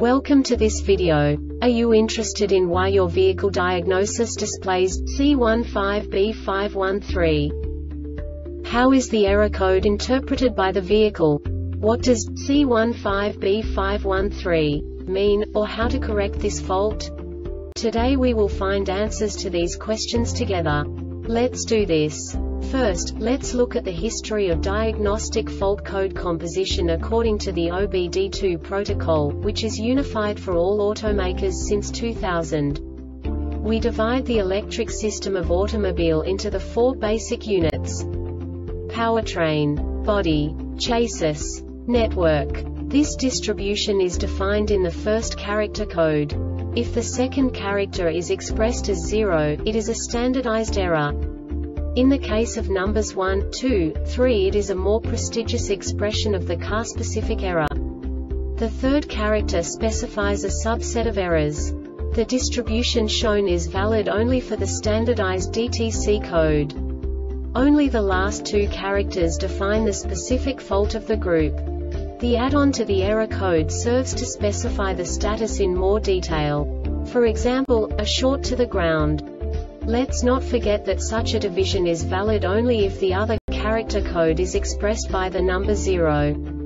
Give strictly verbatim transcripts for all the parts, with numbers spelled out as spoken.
Welcome to this video. Are you interested in why your vehicle diagnosis displays C one five B five one three? How is the error code interpreted by the vehicle? What does C one five B five one three mean, or how to correct this fault? Today we will find answers to these questions together. Let's do this. First, let's look at the history of diagnostic fault code composition according to the O B D two protocol, which is unified for all automakers since two thousand. We divide the electric system of automobile into the four basic units: powertrain, body, chassis, network. This distribution is defined in the first character code. If the second character is expressed as zero, it is a standardized error. In the case of numbers one, two, three, it is a more prestigious expression of the car-specific error. The third character specifies a subset of errors. The distribution shown is valid only for the standardized D T C code. Only the last two characters define the specific fault of the group. The add-on to the error code serves to specify the status in more detail. For example, a short to the ground. Let's not forget that such a division is valid only if the other character code is expressed by the number zero.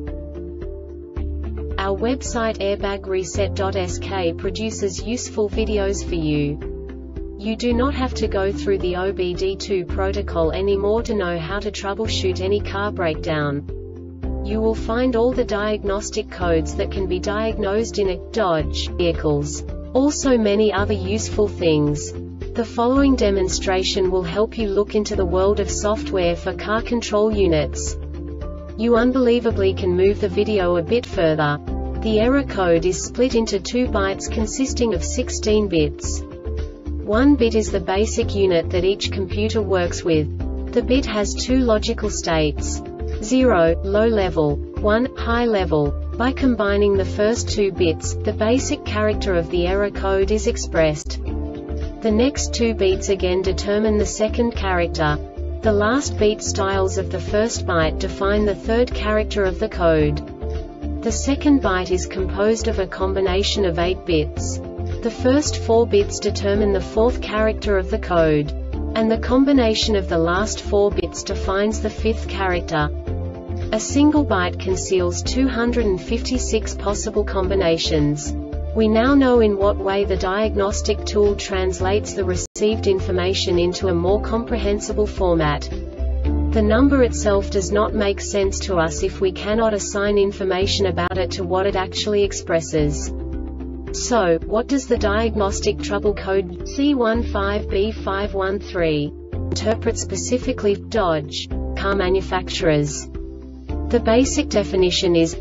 Our website airbag reset dot S K produces useful videos for you. You do not have to go through the O B D two protocol anymore to know how to troubleshoot any car breakdown. You will find all the diagnostic codes that can be diagnosed in a Dodge vehicles. Also many other useful things. The following demonstration will help you look into the world of software for car control units. You unbelievably can move the video a bit further. The error code is split into two bytes consisting of sixteen bits. One bit is the basic unit that each computer works with. The bit has two logical states: zero, low level, one, high level. By combining the first two bits, the basic character of the error code is expressed. The next two beats again determine the second character. The last beat styles of the first byte define the third character of the code. The second byte is composed of a combination of eight bits. The first four bits determine the fourth character of the code. And the combination of the last four bits defines the fifth character. A single byte conceals two hundred fifty-six possible combinations. We now know in what way the diagnostic tool translates the received information into a more comprehensible format. The number itself does not make sense to us if we cannot assign information about it to what it actually expresses. So, what does the diagnostic trouble code C one five B five one three interpret specifically for Dodge car manufacturers? The basic definition is: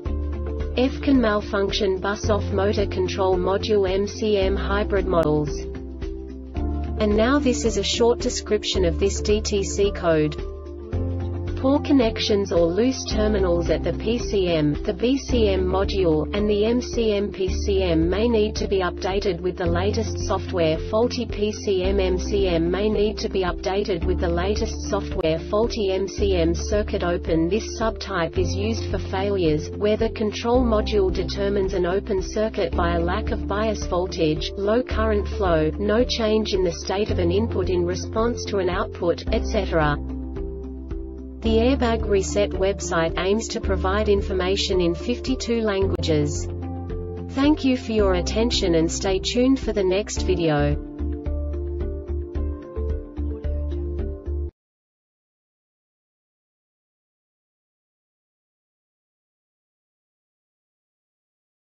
F can malfunction bus-off motor control module M C M hybrid models. And now this is a short description of this D T C code. Poor connections or loose terminals at the P C M, the B C M module, and the M C M P C M may need to be updated with the latest software. Faulty P C M M C M may need to be updated with the latest software. Faulty M C M circuit open. This subtype is used for failures where the control module determines an open circuit by a lack of bias voltage, low current flow, no change in the state of an input in response to an output, et cetera. The Airbag Reset website aims to provide information in fifty-two languages. Thank you for your attention and stay tuned for the next video.